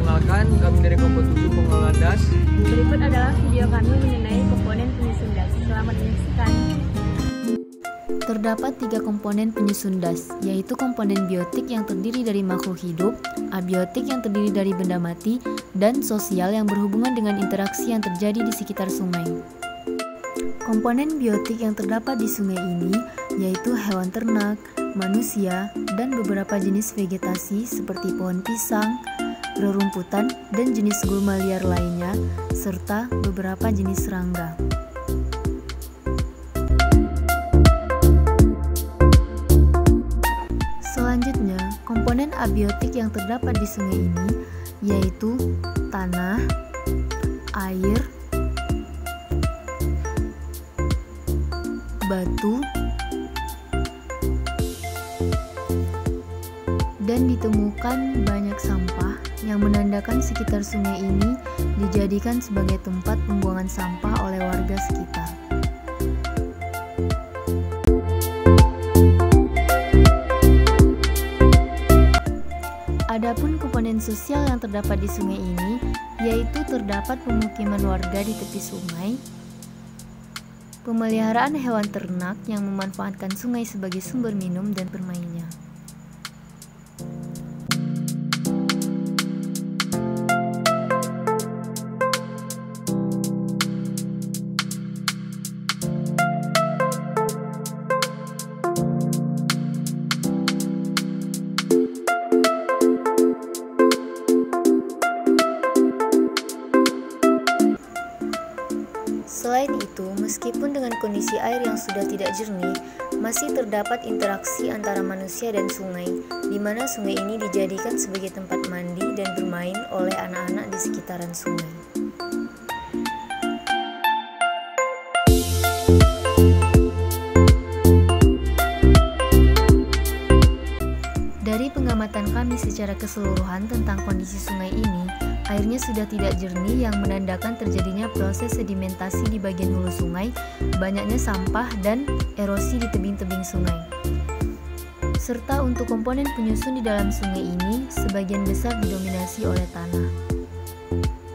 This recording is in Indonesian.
Perkenalkan, kami dari Komponen 7 Pengelolaan Das. Berikut adalah video kami mengenai komponen penyusun das. Selamat menyaksikan. Terdapat 3 komponen penyusun das, yaitu komponen biotik yang terdiri dari makhluk hidup, abiotik yang terdiri dari benda mati, dan sosial yang berhubungan dengan interaksi yang terjadi di sekitar sungai. Komponen biotik yang terdapat di sungai ini yaitu hewan ternak, manusia, dan beberapa jenis vegetasi seperti pohon pisang, rerumputan, dan jenis gulma liar lainnya, serta beberapa jenis serangga. Selanjutnya, komponen abiotik yang terdapat di sungai ini yaitu tanah, air, batu, dan ditemukan banyak sampah yang menandakan sekitar sungai ini dijadikan sebagai tempat pembuangan sampah oleh warga sekitar. Adapun komponen sosial yang terdapat di sungai ini yaitu terdapat pemukiman warga di tepi sungai, pemeliharaan hewan ternak yang memanfaatkan sungai sebagai sumber minum dan bermainnya. Selain itu, meskipun dengan kondisi air yang sudah tidak jernih, masih terdapat interaksi antara manusia dan sungai, di mana sungai ini dijadikan sebagai tempat mandi dan bermain oleh anak-anak di sekitaran sungai. Dari pengamatan kami secara keseluruhan tentang kondisi sungai ini, airnya sudah tidak jernih yang menandakan terjadinya proses sedimentasi di bagian hulu sungai, banyaknya sampah, dan erosi di tebing-tebing sungai. Serta untuk komponen penyusun di dalam sungai ini, sebagian besar didominasi oleh tanah.